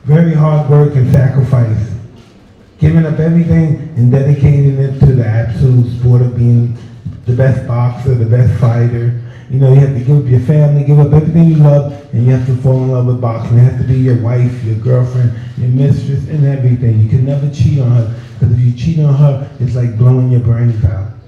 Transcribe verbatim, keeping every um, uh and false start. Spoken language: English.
very hard work and sacrifice. Giving up everything and dedicating it to the absolute sport of being the best boxer, the best fighter. You know, you have to give up your family, give up everything you love, and you have to fall in love with boxing. It has to be your wife, your girlfriend, your mistress, and everything. You can never cheat on her, because if you cheat on her, it's like blowing your brains out.